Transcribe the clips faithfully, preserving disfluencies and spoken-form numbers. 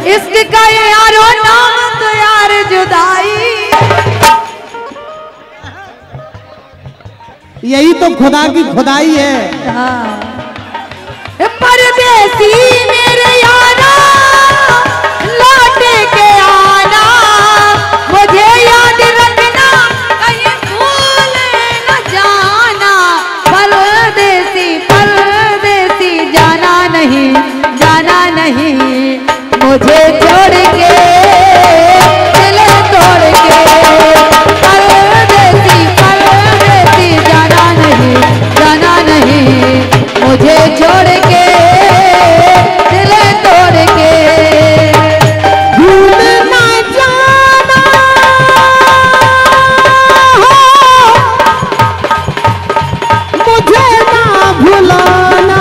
इश्क का यारो नाम तो यार जुदाई। यही तो खुदा की खुदाई है। हाँ। परदेसी मेरे यारा लौट के आना, मुझे याद रखना कहीं भूल न जाना। परदेसी परदेसी जाना नहीं जाना नहीं, मुझे छोड़ के दिल तोड़ के। परदेसी परदेसी जाना नहीं जाना नहीं, मुझे छोड़ के दिल तोड़ के। भूल ना जाना मुझे ना भुलाना,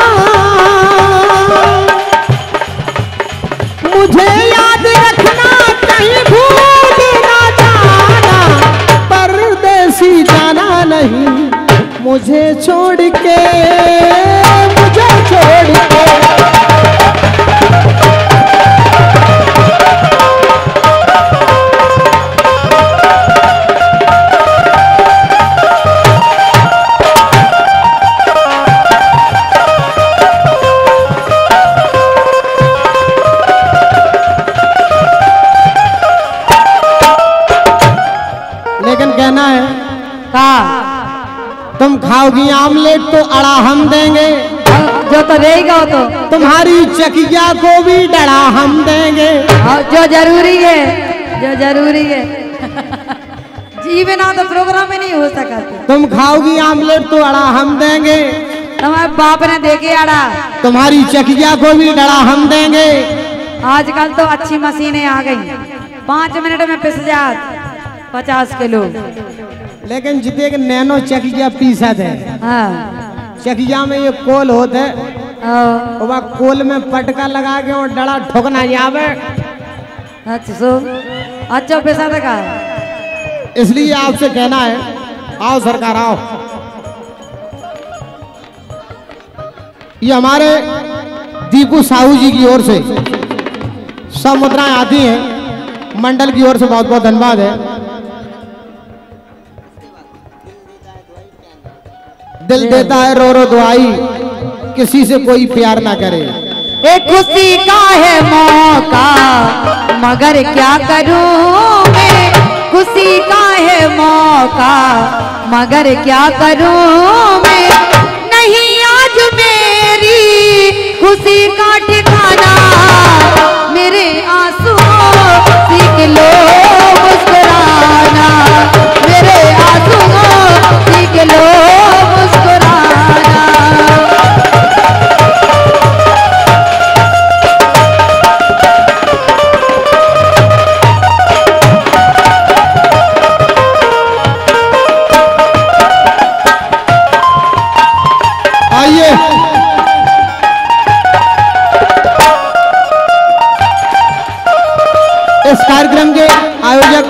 मुझे याद रखना कहीं भूल ना जाना। परदेसी जाना नहीं, मुझे छोड़ के मुझे छोड़ के। लेकिन कहना है का तुम खाओगी आमलेट तो अड़ा हम देंगे, जो तो रहेगा वो तो। तुम्हारी चकिया को भी डरा हम देंगे। और जो जरूरी है जो जरूरी है जी बिना तो प्रोग्राम ही नहीं हो सका। तुम खाओगी आमलेट तो अड़ा हम देंगे, तुम्हारे बाप ने देखे आड़ा। तुम्हारी चकिया को भी डरा हम देंगे। आजकल तो अच्छी मशीनें आ गई, पाँच मिनट में पिस जात पचास किलो। लेकिन जितने के नैनो चकिया पीसत है, हाँ। चकिया में ये कोल होते है, और वह कोल में पटका लगा के और डड़ा ठोकना जावे। अच्छा सो अच्छा पैसा तक। इसलिए आपसे कहना है, आओ सरकार आओ। ये हमारे दीपू साहू जी की ओर से सब मुद्राएं आती हैं, मंडल की ओर से बहुत बहुत धन्यवाद है। दिल देता है रो रो दुआई, किसी से कोई प्यार ना करे। एक खुशी का है मौका मगर क्या करूं मैं, खुशी का है मौका मगर क्या करूं मैं। नहीं आज मेरी खुशी का ठिकाना, मेरे आंसू सीख लो मुस्कुराना, मेरे आंसू सीख लो मुस्कुराना। आइए इस कार्यक्रम के आयोजक,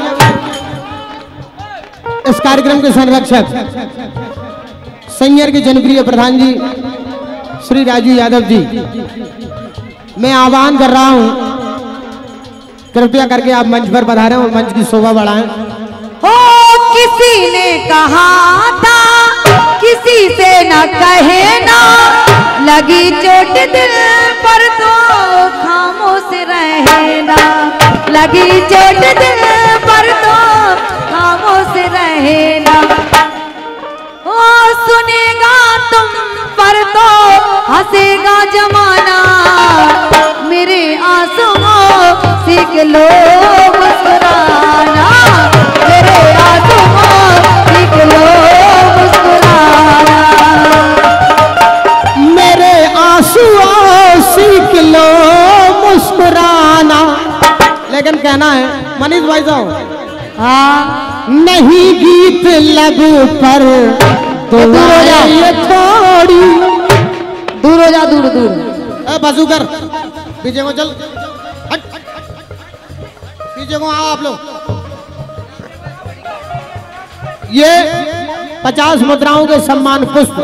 इस कार्यक्रम के संरक्षक, संयर के जनप्रिय प्रधान जी श्री राजू यादव जी, मैं आह्वान कर रहा हूं कृपया करके आप मंच पर पधारें और मंच की शोभा बढ़ाएं। हो किसी ने कहा था किसी से न कहना, लगी चोट दिल पर तो खामोश रहना, लगी चोट दिल पर तो खामोश रहना। ओ सुनेगा तुम पर तो हंसेगा जमाना, मेरे आंसुओं सीख लो मुस्कुराना, मेरे आंसुओं सीख लो मुस्कुराना, मेरे आंसुओं सीख लो मुस्कुराना। लेकिन कहना है मनीष भाई साहब, हाँ नहीं गीत लगू पर तो ये थोड़ी दूर हो जा, दूर दूर। ए बाजूगर पीछे को चल, हट, पीछे को आओ आप लोग। ये पचास मुद्राओं के सम्मान पुष्प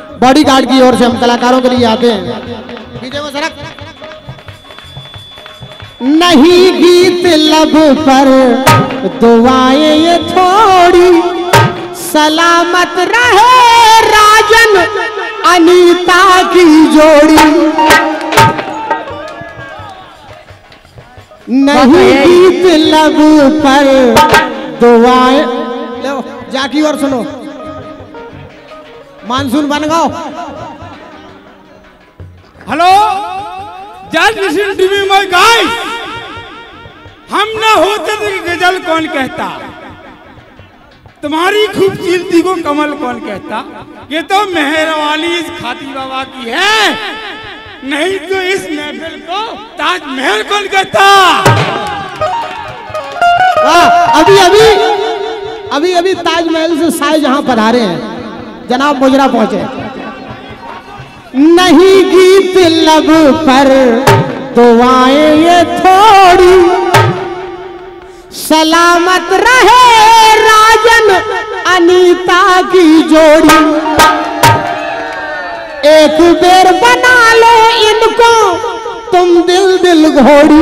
बॉडीगार्ड की ओर से हम कलाकारों के लिए आते हैं। पीछे को सरक। नहीं गीत लब पर दुआएं ये थोड़ी, सलामत रहे राजन अनीता की जोड़ी। नहीं गीत लब पर दुआएं, लो जाकी और सुनो, मानसून बन गाओ। Hello, just listen to me my guys. हम ना होते तो गजल कौन कहता, तुम्हारी खूबसूरती को कमल कौन कहता। ये तो मेहरबानी इस खाती बाबा की है, नहीं तो इस महफिल को ताजमहल कौन कहता। अभी अभी अभी अभी ताजमहल से शाहजहां पधारे हैं, जनाब मुजरा पहुंचे। नहीं गीत लब पर दुआएं ये थोड़ी, सलामत रहे राजन अनीता की जोड़ी। एक बेर बना लो इनको तुम दिल दिल घोड़ी,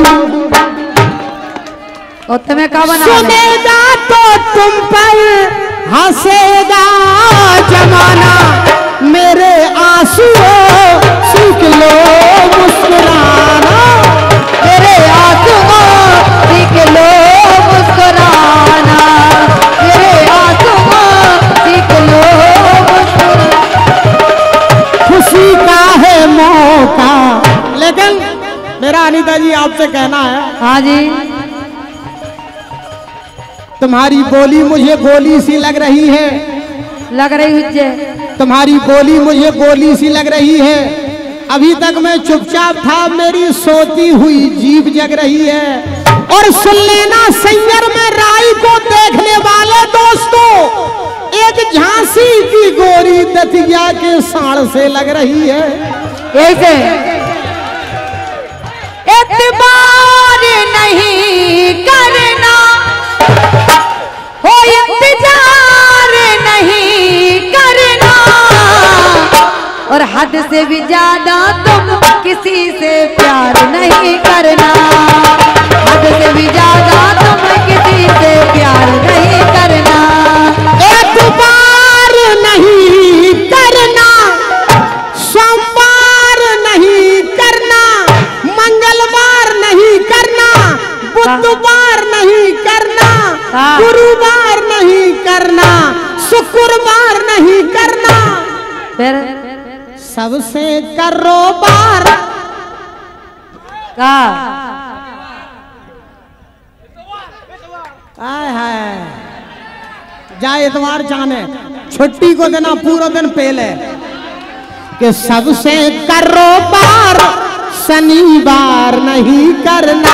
और तुम्हें क्या बना सुनेगा तो तुम पर हंसेगा जमाना, मेरे आंसुओं सीख लो मुस्कुराना, मेरे आंसुओं सीख लो मुस्कुराना, मेरे आंसुओं सीख लो मुस्कुराना। खुशी का है मौका, लेकिन मेरा अनीता जी आपसे कहना है। हाँ जी। तुम्हारी बोली मुझे बोली सी लग रही है, लग रही हुज्जे, तुम्हारी बोली मुझे बोली सी लग रही है। अभी तक मैं चुपचाप था, मेरी सोती हुई जीभ जग रही है। और सुन लेना सैयर में राई को देखने वाले दोस्तों, एक झांसी की गोरी दतिया के साड़ से लग रही है। ऐसे एतबार नहीं करना, हो इंतजार नहीं करना, और हद से भी ज्यादा तुम किसी से प्यार नहीं करना, हद से भी ज्यादा तुम किसी से प्यार नहीं करना। एतबार नहीं करना, सोमवार नहीं करना, मंगलवार नहीं करना, बुधवार नहीं करना, गुरुवार नहीं करना, शुक्रवार नहीं करना, फिर सबसे कारोबार का आय हाय, जाए इतवार जाने छुट्टी को देना पूरा दिन पहले, कि सबसे कारोबार शनिवार नहीं करना।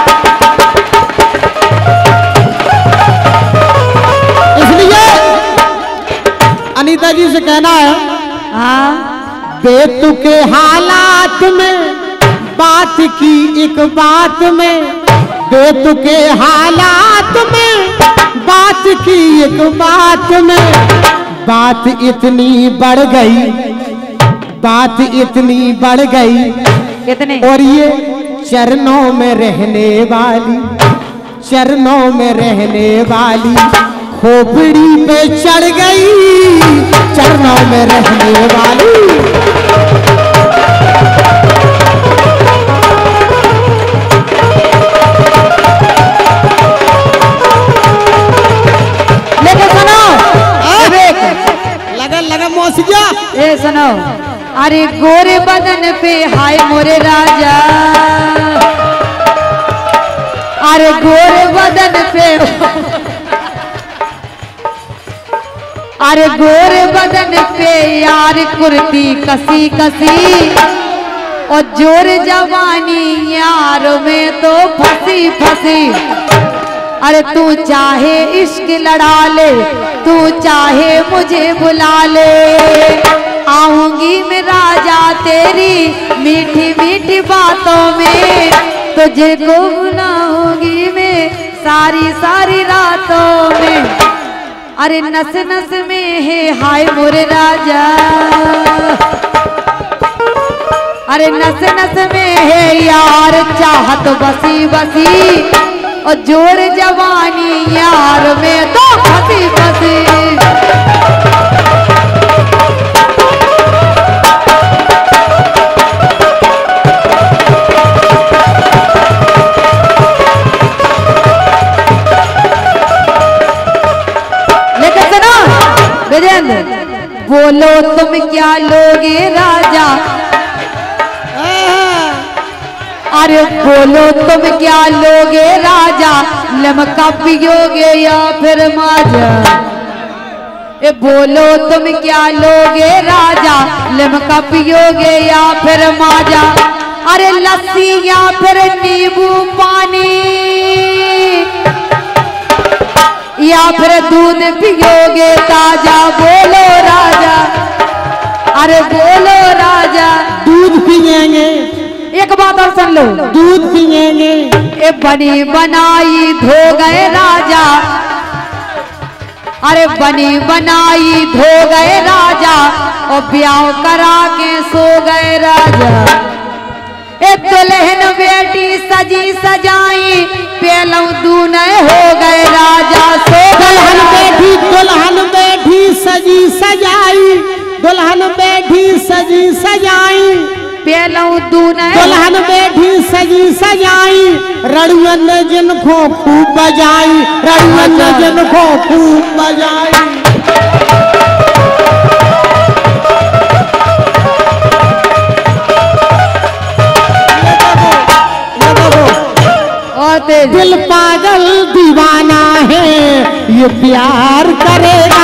इसलिए अनीता जी से कहना है, हाँ बेतुके हालात में बात की एक बात में, बेतुके हालात में बात की एक बात में, बात इतनी बढ़ गई, बात इतनी बढ़ गई, कितने और ये चरणों में रहने वाली, चरणों में रहने वाली खोपड़ी पे चढ़ गई, चरणों में रहने वाली। लेकिन सुनो, लगा लगा मौसिया, ए सुनो, अरे गोरे बदन पे हाय मोरे राजा, अरे गोरे बदन पे, अरे गोरे बदन पे यार कुर्ती कसी कसी, और जोर जवानी यार में तो फंसी फंसी। अरे तू चाहे इश्क लड़ा ले, तू चाहे मुझे बुला ले, आऊंगी मैं राजा तेरी मीठी मीठी बातों में, तुझे को बुलाऊंगी मैं सारी सारी रातों में। अरे नस नस में है हाय मोरे राजा, अरे नस नस में है यार चाहत बसी बसी और जोर जवानी यार में तो फसी फसी। लेकिन सुनो विजेंद्र, बोलो तुम क्या लोगे राजा, अरे बोलो तुम क्या लोगे राजा, लमका पियोगे या फिर माजा। ए बोलो तुम क्या लोगे राजा, लमका पियोगे या फिर माजा। अरे लस्सी या फिर नींबू पानी या फिर दूध पियोगे ताजा। बोलो राजा, अरे बोलो राजा। दूध पिएंगे, एक बात और सुन लो, दूध पिएंगे। ए बनी बनाई धो गए राजा, अरे बनी बनाई धो गए राजा और ब्याह करा के सो गए राजा। ए दुल्हन बेटी सजी सजाई पेलऊ दूने हो गए राजा। सो दुल्हन बैठी दुल्हन बैठी सजी सजाई, दुल्हन बैठी सजी सजाई पेलऊ दूने, दुल्हन बैठी सजी सजाई, रड़ुअन ने जिनको खूब बजाई, रड़ुअन ने जिनको खूब बजाई। दिल पागल दीवाना है ये प्यार करेगा।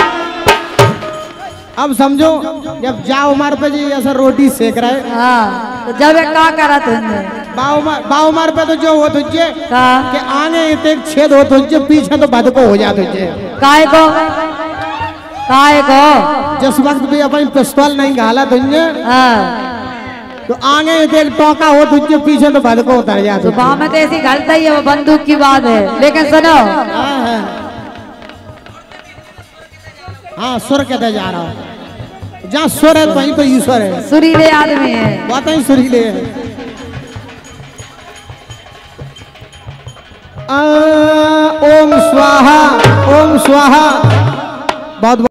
अब समझो, जब जाओ मार पे जी ऐसा रोटी सेक रहा है, हाँ तो जब का करा तुमने बाव मार बाव मार पे तो जो हो तुझे का कि आगे एक छेद हो तुझे, पीछे तो बद को हो जा तुझे। काय को काय को जिस वक्त भी अपनी पिस्तौल नहीं घाला तुझे, हाँ तो आगे एक टोका हो तुझे, पीछे तो बद को उतर जा। सुबह में तो ऐसी घलता ही है, वो बंदूक की बात है। लेकिन सुनो, हाँ हाँ हाँ, सुर कहते जा रहा हूँ, जहाँ सुर है वहीं तो ईश्वर है। सुरीले आदमी है, बात ही सुरीले है। आ, ओम स्वाहा ओम स्वाहा। बहुत